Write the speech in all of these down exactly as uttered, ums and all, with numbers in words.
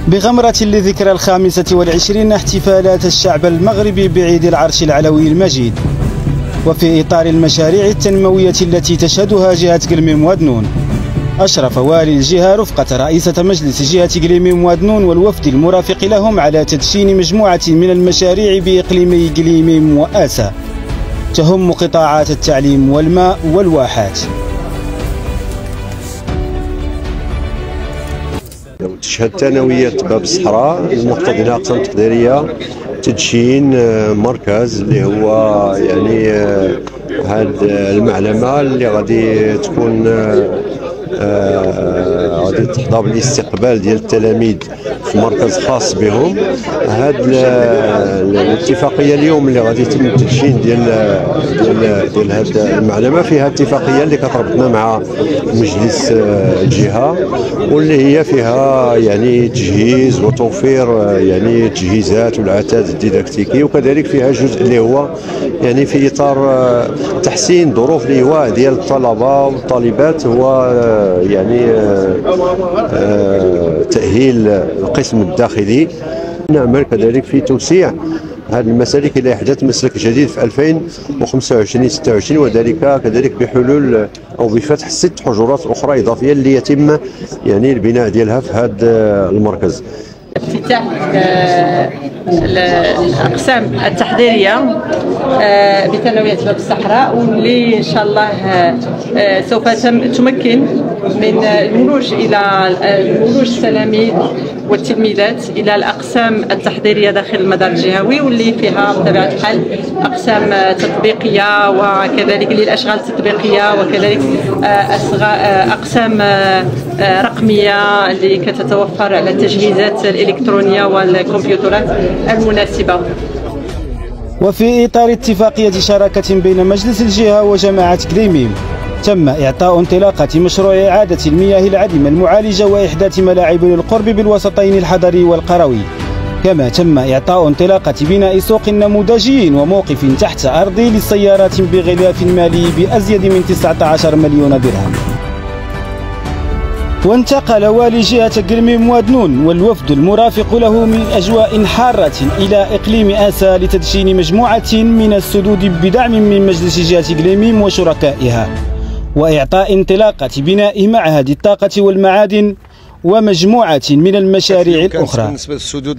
بغمرة لذكرى الخامسة والعشرين احتفالات الشعب المغربي بعيد العرش العلوي المجيد، وفي إطار المشاريع التنموية التي تشهدها جهة قلميم ودنون، أشرف والي الجهة رفقة رئيسة مجلس جهة قلميم ودنون والوفد المرافق لهم على تدشين مجموعة من المشاريع بإقليمي قلميم وآسا تهم قطاعات التعليم والماء والواحات. تشهد ثانوية باب الصحراء المقتضي لها أقسام تقديرية تدشين مركز اللي هو يعني هذه المعلمة اللي غادي تكون غادي تحظى بالاستقبال ديال التلاميذ في مركز خاص بهم. هاد الاتفاقيه اليوم اللي غادي يتم التدشين ديال ديال ديال هاد المعلمه فيها اتفاقيه اللي كتربطنا مع مجلس الجهه واللي هي فيها يعني تجهيز وتوفير يعني التجهيزات والعتاد الديداكتيكي، وكذلك فيها جزء اللي هو يعني في اطار تحسين ظروف الايواء ديال الطلبه والطالبات، هو يعني تأهيل القسم الداخلي. نعمل كذلك في توسيع هذه المسالك إلى إحداث مسلك جديد في ألفين وخمسة وعشرين ستة وعشرين، وذلك كذلك بحلول أو بفتح ست حجرات أخرى إضافية اللي يتم يعني البناء ديالها في هذا المركز. افتتاح الأقسام التحضيرية بثانوية باب الصحراء، واللي إن شاء الله سوف تمكن من الولوج إلى الولوج التلاميذ والتلميذات إلى الأقسام التحضيرية داخل المدار الجهوي، واللي فيها بطبيعة الحال أقسام تطبيقية وكذلك للأشغال التطبيقية، وكذلك أقسام رقمية اللي كتتوفر على التجهيزات الإلكترونية والكمبيوترات المناسبة. وفي إطار اتفاقية شراكة بين مجلس الجهة وجماعة قلميم، تم إعطاء انطلاقة مشروع إعادة المياه العذبة المعالجة وإحداث ملاعب للقرب بالوسطين الحضري والقروي، كما تم إعطاء انطلاقة بناء سوق نموذجي وموقف تحت أرضي للسيارات بغلاف مالي بأزيد من تسعة عشر مليون درهم. وانتقل والي جهة قلميم ودنون والوفد المرافق له من أجواء حارة إلى إقليم آسا لتدشين مجموعة من السدود بدعم من مجلس جهة قلميم وشركائها، وإعطاء انطلاقة بناء معهد الطاقة والمعادن ومجموعة من المشاريع الأخرى. بالنسبة للسدود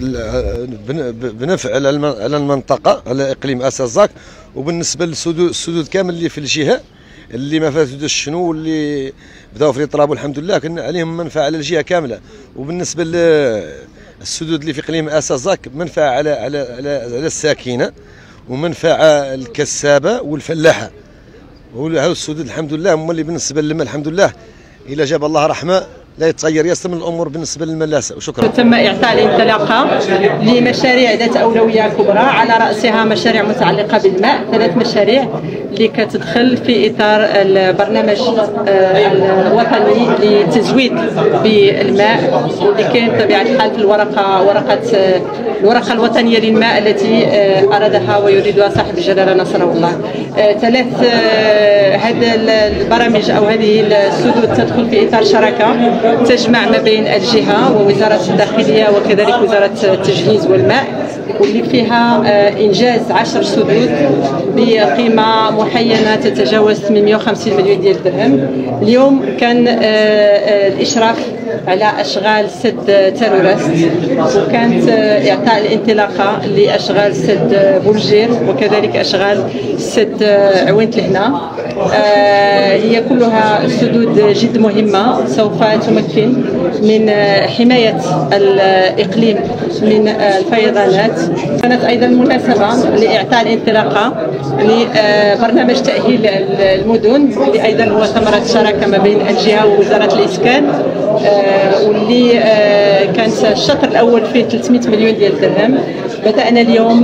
بنفع على المنطقة على إقليم آسا زاك، وبالنسبة للسدود السدود كامل اللي في الجهة اللي ما فاتوا الشنو واللي بداو في الاطراب والحمد لله كان عليهم منفعه على الجهه كامله. وبالنسبه للسدود اللي في اقليم آسا زاك منفعه على على على, على الساكنه ومنفعه الكسابه والفلاحه. وهذا السدود الحمد لله هما اللي بالنسبه للماء الحمد لله الى جاب الله رحمه لا يتغير ياسر من الامور بالنسبه للملاسه. وشكرا. تم اعطاء الانطلاقه لمشاريع ذات اولويه كبرى، على راسها مشاريع متعلقه بالماء، ثلاث مشاريع اللي كتدخل في اطار البرنامج الوطني للتزويد بالماء، واللي كاين بطبيعه الحال في الورقه ورقه الورقه الوطنيه للماء التي ارادها ويريدها صاحب الجلاله نصره الله. ثلاث هذه البرامج او هذه السدود تدخل في اطار شراكه تجمع ما بين الجهه ووزاره الداخليه وكذلك وزاره التجهيز والماء، واللي فيها انجاز عشر سدود بقيمه محينه تتجاوز ثمانمئة وخمسين مليون ديال الدرهم. اليوم كان الاشراف على اشغال سد تاروراست، وكانت اعطاء الانطلاقه لاشغال سد بولجير وكذلك اشغال سد عوينة الهنا. هي كلها سدود جد مهمه سوف تمكن من حمايه الاقليم من الفيضانات. كانت ايضا مناسبه لاعطاء الانطلاقه لبرنامج تاهيل المدن، اللي ايضا هو ثمره شراكه ما بين الجهه ووزاره الاسكان، واللي كانت الشطر الاول فيه ثلاثمئة مليون ديال الدرهم. بدانا اليوم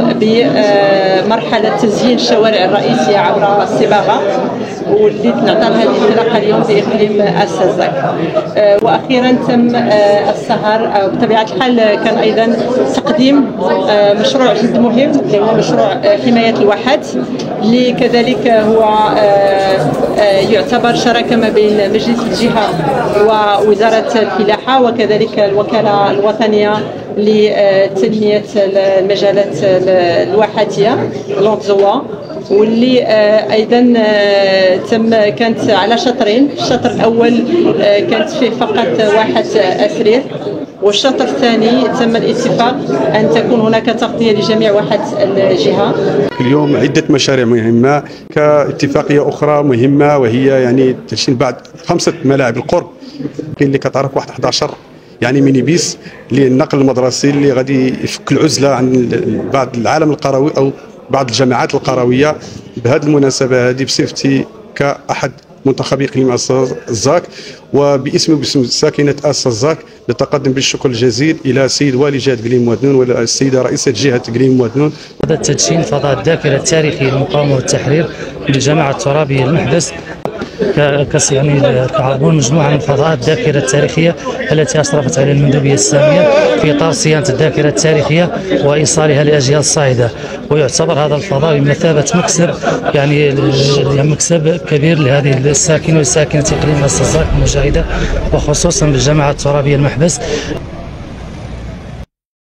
بمرحله تزيين الشوارع الرئيسيه عبر الصباغه، واللي نعطى لها الانطلاقه اليوم في اقليم آسا زاك. واخيرا تم السهر بطبيعه الحال، كان ايضا تقديم مشروع جد مهم اللي هو مشروع حمايه الواحات، اللي كذلك هو يعتبر شراكه ما بين مجلس الجهه ووزاره الفلاحة، وكذلك الوكالة الوطنية لتنمية المجالات الواحاتية لونتزوا، واللي ايضا تم كانت على شطرين. الشطر الاول كانت فيه فقط واحد اسرير، والشطر الثاني تم الاتفاق ان تكون هناك تغطيه لجميع واحات الجهه. اليوم عده مشاريع مهمه كاتفاقيه اخرى مهمه، وهي يعني تشكيل بعد خمسه ملاعب القرب. كاين اللي كتعرف واحد أحد عشر يعني ميني بيس للنقل المدرسي اللي غادي يفك العزله عن بعض العالم القروي او بعض الجامعات القرويه. بهذه المناسبه هذه بصفتي كاحد منتخبي اقليم الزاك وباسمي وباسم ساكنه اس الزاك نتقدم بالشكر الجزيل الى السيد والي جهه قليم موادنون والسيده رئيسه جهه قليم موادنون. هذا تدشين فضاء الذاكره التاريخيه للمقاومه والتحرير للجماعه الترابيه المحبس كاس يعني كعربون مجموعه من فضاءات الذاكره التاريخيه التي اشرفت عليها المندوبيه الساميه في اطار صيانه الذاكره التاريخيه وايصالها لاجيال الصاعده، ويعتبر هذا الفضاء بمثابه مكسب يعني مكسب كبير لهذه الساكنه والساكنه اقليم الزاك المجاهده، وخصوصا بالجماعه الترابيه المحبس.